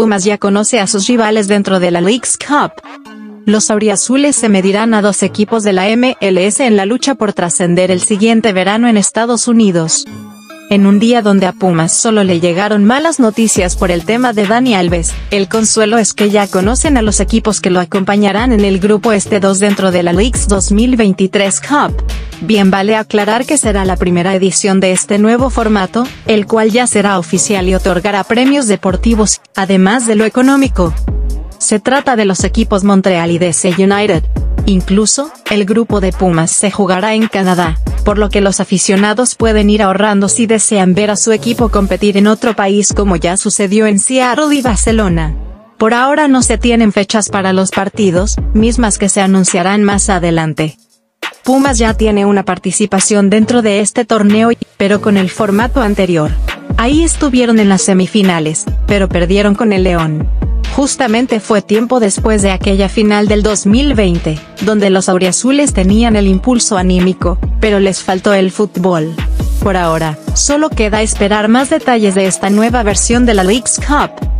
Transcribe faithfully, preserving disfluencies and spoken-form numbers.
Pumas ya conoce a sus rivales dentro de la Leagues Cup. Los auriazules se medirán a dos equipos de la M L S en la lucha por trascender el siguiente verano en Estados Unidos. En un día donde a Pumas solo le llegaron malas noticias por el tema de Dani Alves, el consuelo es que ya conocen a los equipos que lo acompañarán en el grupo este dos dentro de la Leagues dos mil veintitrés Cup. Bien vale aclarar que será la primera edición de este nuevo formato, el cual ya será oficial y otorgará premios deportivos, además de lo económico. Se trata de los equipos Montreal y D C United. Incluso, el grupo de Pumas se jugará en Canadá, por lo que los aficionados pueden ir ahorrando si desean ver a su equipo competir en otro país como ya sucedió en Seattle y Barcelona. Por ahora no se tienen fechas para los partidos, mismas que se anunciarán más adelante. Pumas ya tiene una participación dentro de este torneo, pero con el formato anterior. Ahí estuvieron en las semifinales, pero perdieron con el León. Justamente fue tiempo después de aquella final del dos mil veinte, donde los auriazules tenían el impulso anímico, pero les faltó el fútbol. Por ahora, solo queda esperar más detalles de esta nueva versión de la Leagues Cup.